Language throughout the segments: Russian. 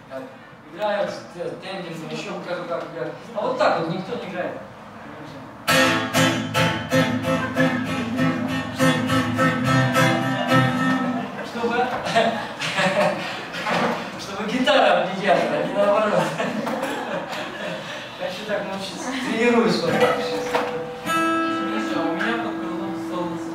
Играют тендером, еще покажу, как играют. А вот так вот никто не играет. Чтобы гитара не ясно, а не наоборот. Хочу так научиться. Тренируюсь вот так сейчас. Миша, у меня под крылом солнце.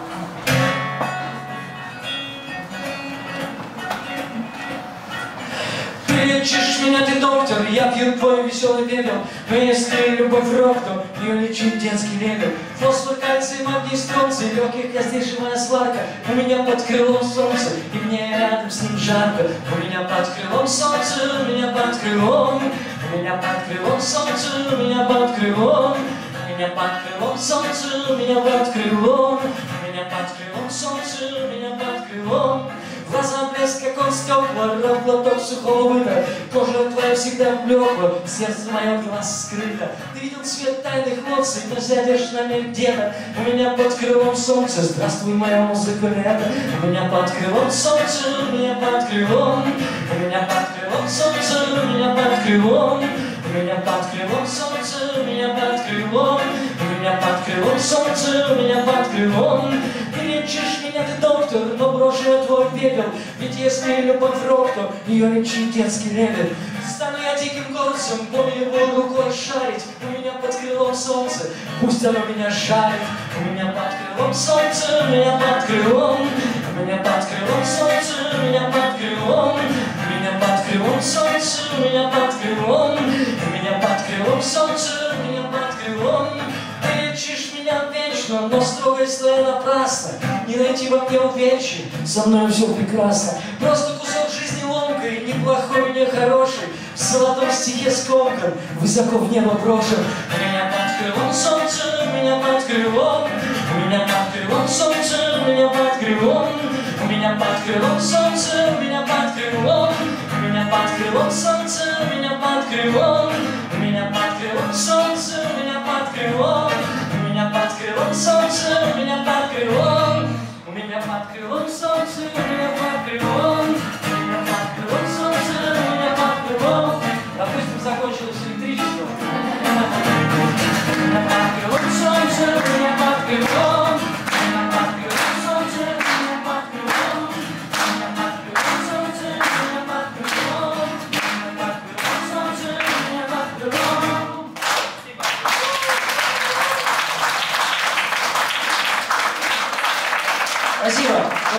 Ты лечишь меня, ты доктор, я пью твой веселый пепел. Но если любовь рок, то ее лечит детский левел. Фосфор, кальций, магний, стронций, легких костей моя сварка. У меня под крылом солнце, и мне рядом с ним жарко. У меня под крылом солнце, у меня под крылом. У меня под крылом солнце, у меня под крылом. У меня под крылом солнце, у меня под крылом. У меня под крылом солнце, у меня под крылом. Глаза блеск, как он стекла, рот глоток сухого быта. Кожа твоя всегда блекла, сердце мое глаз скрыто. Ты видел цвет тайных эмоций, но сядешь на них где-то. У меня под крылом солнце, здравствуй, моя музыка лето. У меня под крылом солнце, у меня под крылом. У меня под крылом солнце, у меня под крылом. У меня под крылом солнце, у меня под крылом. У меня под крылом солнце, у меня под крылом. Ты лечишь меня, ты доктор, но брошу я твой пепел. Ведь если любовь рок, то ее лечит детский левел. Стану я диким горцем, помню его рукой шарить. У меня под крылом солнце, пусть оно меня жарит. У меня под крылом солнце, у меня под крылом. У меня под крылом солнце, у меня под крылом. У меня под крылом солнце, у меня под крылом. У меня под крылом солнце, у меня под крылом. Ты лечишь меня вечно, но строгость твоя напрасна. Не найти во мне увечья, со мной все прекрасно. Просто кусок жизни ломкой, неплохой, не хороший. В золотом стихе скомкан, высоко в небо брошен. У меня под крылом солнце, у меня под крылом. У меня под крылом солнце, у меня под крылом. У меня под крылом солнце, у меня под крылом. У меня под крылом солнце, у меня под крылом. У меня под крылом солнце, у меня под крылом. У меня под крылом солнце, у меня под крылом. У меня под крылом солнце, у меня под